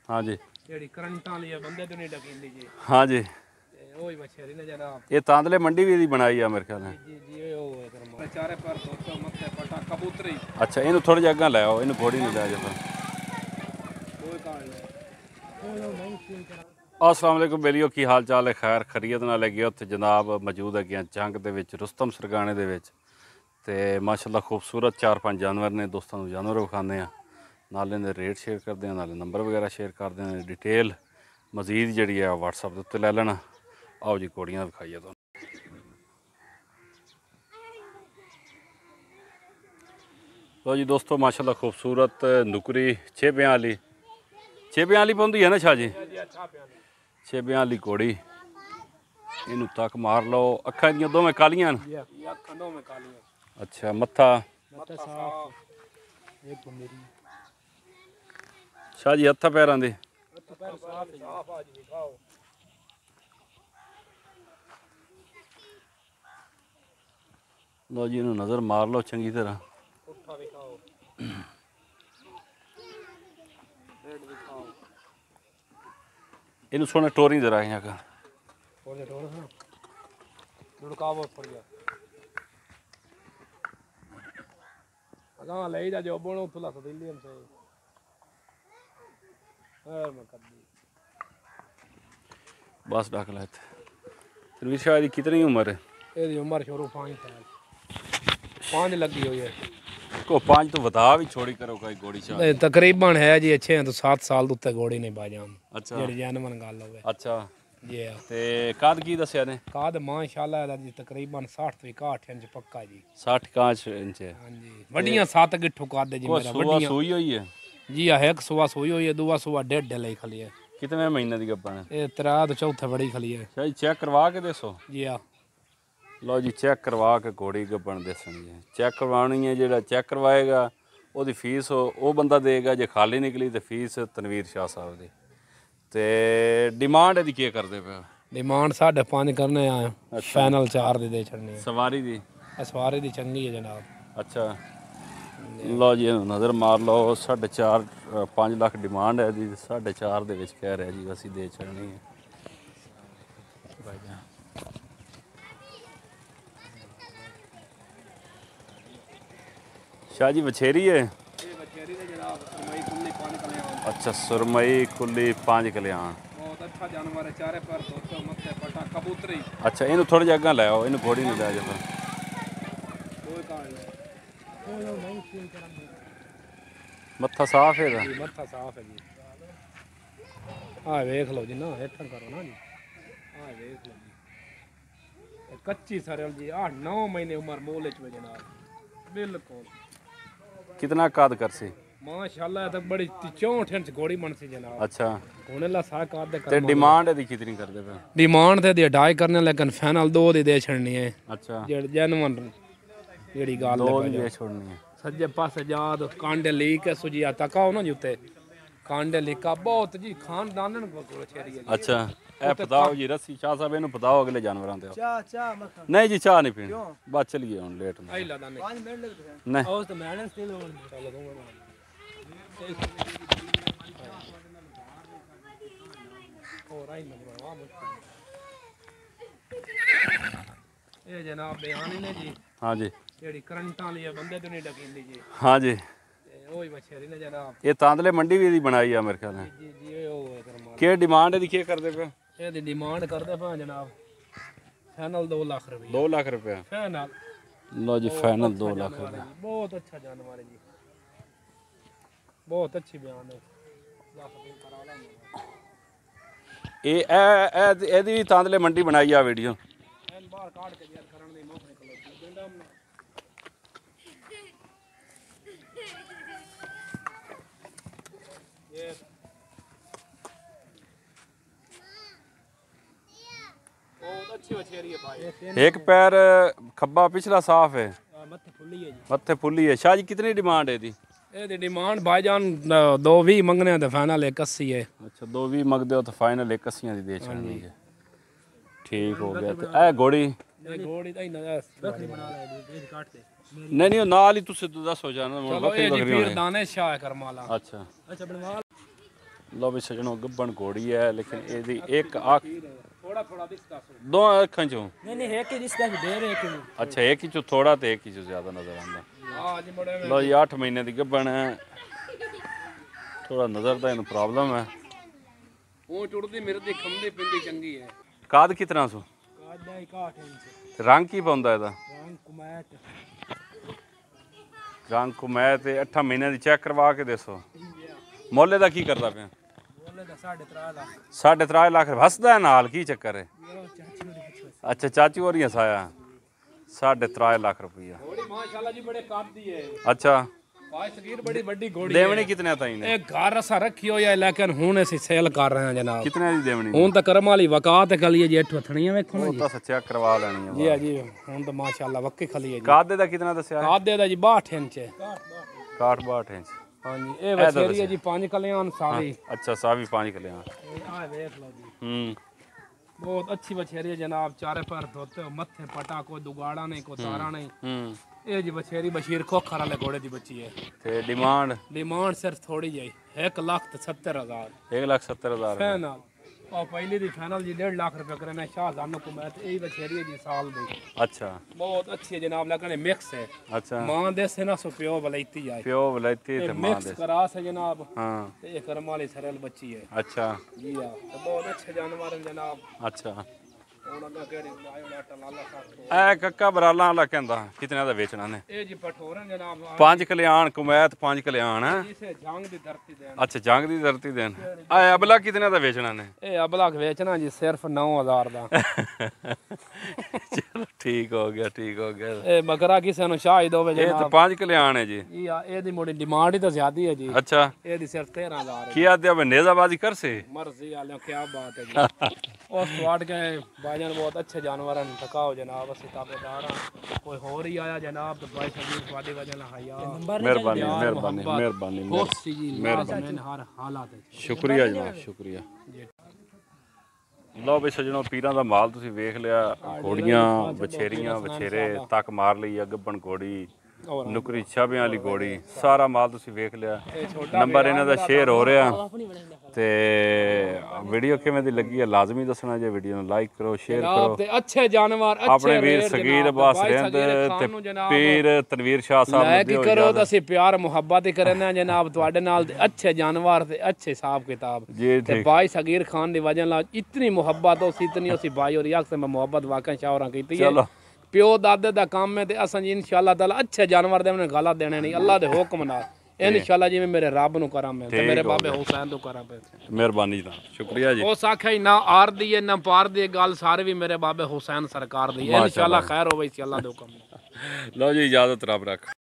हाँ जी ਜਿਹੜੀ ਕਰੰਟਾਂ ਵਾਲੀ ਬੰਦੇ ਤੋਂ ਨਹੀਂ ਡਕੀਂਦੀ ਜੀ हाँ जी ਤੇ ਉਹ ਹੀ ਵਛੇਰੀ ਨੇ ਜਨਾਬ ये तांदले मंडी भी बनाई है मेरे ख्याल में ਜੀ ਜੀ ਉਹ ਹੈ ਕਰਮਾ ਚਾਰੇ ਪਰ ਦੋਸਤੋ ਮੱਥੇ ਪਟਾ ਕਬੂਤਰੀ अच्छा इन्हू थोड़ी जी अग्गा लै आओ इन्हू घोड़ी नहीं लै जाता ਕੋਈ ਕਾਲ ਨਹੀਂ अस्सलाम वालेकुम बेलियो की हाल चाल है खैर खरीयत नाल लगे उत्थे जनाब मौजूद है जंग दे विच रुस्तम सरगाने दे विच ते माशाअल्लाह खूबसूरत 4-5 जानवर ने दोस्तों नूं जानवर विखाने आ नाल इहदे रेट शेयर करते हैं नाल नंबर वगैरह शेयर करते हैं डिटेल मजीद जिहड़ी है व्हाट्सएप दे उत्ते लै लेना आओ जी घोड़ियां विखाइए तुहानूं लो जी दोस्तों माशाअल्लाह खूबसूरत नुकरी छेबियां वाली पौंदी है ना शाह जी छेबियां वाली घोड़ी इनू तक मार लो अखा दियां दोवें कालियां अच्छा मत्था शाह जी हत्था पैरां दे लो जी इनू नज़र मार लो चंगी तरह इनू सोने टोरी दे रहा है ले जा जो बोलो तुला सदिल्ली हमसे बस डाक लेते तनवीर शाह की कितनी उम्र है ਇਹਦੀ ਉਮਰ ਸ਼ੁਰੂ 5 ਸਾਲ 5 ਲੱਗੀ ਹੋਈ ਹੈ को 5 तो बता भी छोड़ी करो कोई घोड़ी शाह ਤਕਰੀਬਨ ਹੈ ਜੀ ਅੱਛੇ ਤੋਂ 7 ਸਾਲ ਦੇ ਉੱਤੇ ਘੋੜੀ ਨਹੀਂ ਬਾਜਾਂ अच्छा ਜਿਹੜੀ ਜਨਮਨ ਗੱਲ ਹੋਵੇ अच्छा ਜੀ ते कद की दसिया ने ਕਾਦ ਮਾਸ਼ਾਅੱਲਾ ਇਹਦਾ ਜੀ ਤਕਰੀਬਨ 60 ਤੋਂ 61 ਇੰਚ ਪੱਕਾ ਜੀ 60 कांच इंच है ਹਾਂਜੀ ਵੱਡੀਆਂ 7 ਗਿੱਠੂ ਕਾਦ ਜੀ को ਮੇਰਾ सुबह ਵੱਡੀਆਂ सुई हुई है ਜੀ ਆ ਇੱਕ ਸੁਆ ਸੋਈ ਹੋਈ ਹੈ ਦੂਆ ਸੁਆ ਡੇਢ ਲਈ ਖਲੀ ਹੈ कितने महीने की गप्पा ने ਇਹ ਤਰਾ ਤੋਂ ਚੌਥੇ ਬੜੀ ਖਲੀ ਹੈ शाह जी चेक करवा के दसो ਜੀ ਆ लो जी चेक करवा के घोड़ी गब्बन दसनी है चेक करवानी है जो चेक करवाएगा वो फीस वो बंदा देगा जो खाली निकली तो फीस तनवीर शाह साहब की तो डिमांड यदि क्या करते पे डिमांड 5.5 करने आए फाइनल 4 दे छड़नी है सवारी दी सवारी दी चंगी है जनाब अच्छा लो जी नज़र मार लो 4.5 5 लाख डिमांड है जी 4.5 दे विच कह रहे जी असी दे छड़नी है शाह जी वछेरी है अच्छा सुरमई कुल्ली 5 कल्याण बहुत अच्छा जानवर है चारे पर दोस्तों मत्थे पटा कबूतरी अच्छा इनू थोड़ी जी अग्गा लै आओ इनू घोड़ी नहीं लै जाता कोई काल नहीं मत्था साफ है जी मत्था साफ है जी आ देख लो जी ना इतना करो ना जी आ देख लो जी कच्ची सरल जी 8-9 महीने उम्र मोल च जनाब बिल्कुल कितना काद कर सी माशाअल्लाह तक बड़ी 64 इंच घोड़ी बन सी जनाब अच्छा होने ला सा काद दे ते डिमांड यदि कितनी कर दे पे डिमांड ते दी अडाई करने लेकिन फाइनल 2 दी दे छड़नी है अच्छा जेड़ जनवन जेड़ी गाल 2 दी छोड़नी है सज्जे पासे जाद कांडे लीक है सुजिया तकाओ ना जी उत्ते कांडे लीका बहुत जी खानदानन को छेरी है अच्छा ए बताओ जी रस्सी शाह साहब इनु बताओ अगले जानवरां ते नहीं जी चाह नहीं पीनी बस चलिए हुन लेट ना आई लादा नहीं 5 मिनट लगते नहीं और तो मैंने स्टिल चलो दूंगा और आई नंबर आ मुश्किल ये जनाब बयान ने जी हां जी जेड़ी करंटां वाली बंदे तो नहीं डकींदी जी हां जी ओही वछेरी ने जनाब ये तांदले मंडी भी बनाई है मेरे ख्याल में जी जी ओ है करमा के डिमांड है के करदे पे ये दी डिमांड करदे पा जनाब फाइनल 2 लाख रुपए 2 लाख रुपए फाइनल लो जी फाइनल 2 लाख रुपए बहुत अच्छा जानवर है जी बहुत अच्छी बयान है ये एदी भी तांदले मंडी बनाई आ वीडियो एन बाहर काट के यार करन दी मुख निकलो पिंडा में ये बहुत अच्छी वछेरी है भाई एक पैर खब्बा पिछला साफ है मत्थे फुल्ली है जी मत्थे फुल्ली है शाह जी कितनी डिमांड है दी ये डिमांड भाईजान 220 मंगने तो फाइनल 81 है अच्छा 220 मंगदे हो तो फाइनल 81 दी दे छड़नी है ठीक हो गया तो ए घोड़ी घोड़ी दा ना बकरी बना ले काट दे नहीं नहीं नाल ही तुसे तो दस हो जाना चलो ये जी फिर दाने शाह करमाला अच्छा अच्छा बनवा लो भी सजनों गब्बन घोड़ी है लेकिन ਇਹਦੀ ਇੱਕ ਅੱਖ थोड़ा थोड़ा दिखता सो ਦੋ ਅੱਖਾਂ ਚੋਂ नहीं एक ही रिश्ता भी दे रहे हैं ਅੱਛਾ ਇੱਕ ਹੀ ਚੋਂ ਥੋੜਾ ਤੇ ਇੱਕ ਹੀ ਚੋਂ ਜ਼ਿਆਦਾ ਨਜ਼ਰ ਆਉਂਦਾ हां जी बड़े ਲੋ ਜੀ 8 ਮਹੀਨੇ ਦੀ ਗੱਬਣ ਹੈ ਥੋੜਾ ਨਜ਼ਰ ਦਾ ਇਹਨੂੰ ਪ੍ਰੋਬਲਮ ਹੈ ਉਹ ਚੁੜਦੀ ਮੇਰੇ ਦੀ ਖੰਮਦੀ ਪਿੰਦੀ ਚੰਗੀ ਹੈ ਕਾਦ ਕਿਤਨਾ ਸੋ कादा 61 इंच ਰੰਗ ਕੀ ਪਾਉਂਦਾ ਇਹਦਾ रंग कुमैट ਰੰਗ ਕੁਮੈ ਤੇ 8 ਮਹੀਨੇ ਦੀ ਚੈੱਕ ਕਰਵਾ ਕੇ ਦੱਸੋ ਮੁੱਲ ਦਾ ਕੀ ਕਰਦਾ ਪਿਆ बोले तो 3.5 लाख 3.5 ਲੱਖ ਹੱਸਦਾ ਨਾਲ ਕੀ ਚੱਕਰ ਹੈ ये चाची ने पूछो ਅੱਛਾ ਚਾਚੀ ਹੋਰੀਆਂ ਸਾਇਆ 3.5 ਲੱਖ ਰੁਪਈਆ घोड़ी माशाल्लाह जी बड़े काटती है ਅੱਛਾ भाई सगीर बड़ी बड़ी घोड़ी ਦੇਵਣੀ ਕਿਤਨੇ ਤਾਈ ਨੇ ਇਹ ਘਰ ਅਸਾਂ ਰੱਖੀ ਹੋਈ ਹੈ ਲੇਕਿਨ ਹੁਣ ਅਸੀਂ ਸੇਲ ਕਰ ਰਹੇ ਹਾਂ ਜਨਾਬ ਕਿਤਨੇ ਦੀ ਦੇਵਣੀ ਹੁਣ ਤਾਂ ਕਰਮ ਵਾਲੀ ਵਕਾਤ ਖਲੀ ਹੈ ਜੀ ਅੱਠ ਥਣੀਆਂ ਵੇਖੋ ਨਾ ਉਹ ਤਾਂ ਸੱਚਾ ਕਰਵਾ ਲੈਣੀ ਜੀ ਹੈ ਆ ਜੀ ਹੁਣ ਤਾਂ ਮਾਸ਼ਾਅੱਲਾ ਵੱਕੇ ਖਲੀ ਹੈ ਜੀ ਕਾਦੇ ਦਾ ਕਿਤਨਾ ਦੱਸਿਆ ਕਾਦੇ ਦਾ ਜੀ 62 ਇੰਚ ਹੈ 62 ਇੰਚ ਹਾਂਜੀ ਇਹ ਵਛੇਰੀ ਹੈ ਜੀ 5 ਕਲਿਆਣ ਸਾਰੀ ਅੱਛਾ ਸਾਵੀ 5 ਕਲਿਆਂ ਆ ਵੇਖ ਲਓ ਜੀ ਹੂੰ बहुत अच्छी बछेरी है जनाब चारे पैर धोते हो मत्थे पटा कोई दुगाड़ा नहीं कोई तारा नहीं ਹੂੰ ये जी बछेरी बशीर खोखर वाले घोड़े की बच्ची है ਤੇ ਡਿਮਾਂਡ डिमांड सिर्फ थोड़ी जाई 1,70,000 1,70,000 फाइनल और पहली दी फाइनल जी 1.5 लाख रुपए करे ना शाहजान को मैं यही बछेरी है जी साल दी ਅੱਛਾ बहुत अच्छी है जनाब लेकिन मिक्स है ਅੱਛਾ मां दे से ना सो प्यो बलैती जाए ਪਿਓ ਵਲੈਤੀ ਤੇ ਮਾਂ मिक्स ਦੇ करास है जनाब ਹਾਂ ते ये करम वाली सरल बच्ची है ਅੱਛਾ जी हाँ तो बहुत अच्छे जानवर हैं जनाब ਅੱਛਾ ਹੁਣ ਅੱਗਾ ਕਿਹੜੀ ਆਇਓ ਨਾ ਟਲਾਲਾ ਸਾਥ ਐ ਕੱਕਾ ਬਰਾਲਾ ਵਾਲਾ ਕਹਿੰਦਾ ਕਿਤਨੇ ਦਾ ਵੇਚਣਾ ਨੇ ਇਹ ਜੀ ਪਠੋਰਨ ਜਨਾਬ 5 ਕਲਿਆਣ ਕੁਮੈਤ 5 ਕਲਿਆਣ ਹੈ ਇਸੇ ਜੰਗ ਦੀ ਧਰਤੀ ਦੇ ਅੱਛਾ ਜੰਗ ਦੀ ਧਰਤੀ ਦੇਣ ਆ ਅਬਲਾ ਕਿਤਨੇ ਦਾ ਵੇਚਣਾ ਨੇ ਇਹ ਅਬਲਗ ਵੇਚਣਾ ਜੀ ਸਿਰਫ 9000 ਦਾ ਚਲੋ ਠੀਕ ਹੋ ਗਿਆ ਠੀਕ ਹੋ ਗਿਆ ਇਹ ਬੱਕਰਾ ਕਿਸੇ ਨੂੰ ਸ਼ਾਹਿਦ ਹੋਵੇ ਇਹ ਤਾਂ ਜਨਾਬ 5 ਕਲਿਆਣ ਹੈ ਜੀ ਇਹ ਇਹਦੀ ਮੋੜੀ ਡਿਮਾਂਡ ਹੀ ਤਾਂ ਜ਼ਿਆਦੀ ਹੈ ਜੀ ਅੱਛਾ ਇਹਦੀ ਸਿਰਫ 13000 ਹੈ ਕੀ ਆਦਿਆ ਮੈਂ ਨੇਜ਼ਾਬਾਜ਼ੀ ਕਰ ਸੇ ਮਰਜ਼ੀ ਵਾਲਿਓ ਕੀ ਬਾਤ ਹੈ ਜੀ ਉਸ ਸਵਾਟ ਕੇ ਬਾਜਨ ਬਹੁਤ ਅੱਛੇ ਜਾਨਵਰ ਹਨ ਟਕਾਓ ਜਨਾਬ ਅਸੀਂ ਤਾਬੇਦਾਰ ਹਾਂ ਕੋਈ ਹੋਰ ਹੀ ਆਇਆ ਜਨਾਬ ਤਾਂ ਬਾਈ ਸਭੀ ਤੁਹਾਡੀ ਵਜ੍ਹਾ ਨਾਲ ਹਯਾ ਮਿਹਰਬਾਨੀ ਮਿਹਰਬਾਨੀ ਮਿਹਰਬਾਨੀ ਖੁਸ਼ ਸੀ ਜੀ ਲਾਜ਼ਮਨ ਹਰ ਹਾਲਾਤ ਵਿੱਚ ਸ਼ੁਕਰੀਆ ਜਨਾਬ ਸ਼ੁਕਰੀਆ ਲਓ ਬਈ ਸਜਣੋ ਪੀਰਾਂ ਦਾ ਮਾਲ ਤੁਸੀਂ ਵੇਖ ਲਿਆ ਘੋੜੀਆਂ ਬਛੇਰੀਆਂ ਬਛੇਰੇ ਤੱਕ ਮਾਰ ਲਈ ਆ ਗੱਬਣ ਘੋੜੀ ਨੁਕਰੀ ਛਾਬਿਆਂ ਵਾਲੀ ਘੋੜੀ ਸਾਰਾ ਮਾਲ ਤੁਸੀਂ ਵੇਖ ਲਿਆ ਨੰਬਰ ਇਹਨਾਂ ਦਾ ਸ਼ੇਅਰ ਹੋ ਰਿਹਾ ਤੇ ਵੀਡੀਓ ਕਿਵੇਂ ਦੀ ਲੱਗੀ ਹੈ ਲਾਜ਼ਮੀ ਦੱਸਣਾ ਜੇ ਵੀਡੀਓ ਨੂੰ ਲਾਈਕ ਕਰੋ ਸ਼ੇਅਰ ਕਰੋ ਤੇ ਅੱਛੇ ਜਾਨਵਰ ਅੱਛੇ ਆਪਣੇ ਵੀਰ ਸਗੀਰ ਅਬਾਸ ਰਹਿੰਦ ਤੇ ਪੀਰ ਤਨਵੀਰ ਸ਼ਾਹ ਸਾਹਿਬ ਲਾਇਕ ਹੀ ਕਰੋ ਤਾਂ ਅਸੀਂ ਪਿਆਰ ਮੁਹੱਬਤ ਹੀ ਕਰਨਾ ਜਨਾਬ ਤੁਹਾਡੇ ਨਾਲ ਤੇ ਅੱਛੇ ਜਾਨਵਰ ਤੇ ਅੱਛੇ ਹਿਸਾਬ ਕਿਤਾਬ ਜੀ ਤੇ ਭਾਈ ਸਗੀਰ ਖਾਨ ਦੀ ਵਜ੍ਹਾ ਨਾਲ ਇਤਨੀ ਮੁਹੱਬਤ ਉਸ ਇਤਨੀ ਅਸੀਂ ਭਾਈ और याक से मैं मोहब्बत वाकई शावरा की है प्यो दादे दा काम है ते असां जी इंशाअल्लाह ताला अच्छे जानवर दे गाला देने नहीं अल्लाह दे हुक्म नाल इंशाअल्लाह जिवें मेरे रब नु करम है ते मेरे बाबे हुसैन तो करम है ਮਿਹਰਬਾਨੀ ਜਨਾਬ ਸ਼ੁਕਰੀਆ ਜੀ उस आखे ना आर दी है ना पार दी गल सारे भी मेरे बाबे हुसैन सरकार दी इंशाअल्लाह खैर होवे इंशाअल्लाह दे हुक्म ਲਓ ਜੀ ਇਜਾਜ਼ਤ ਰੱਬ ਰੱਖ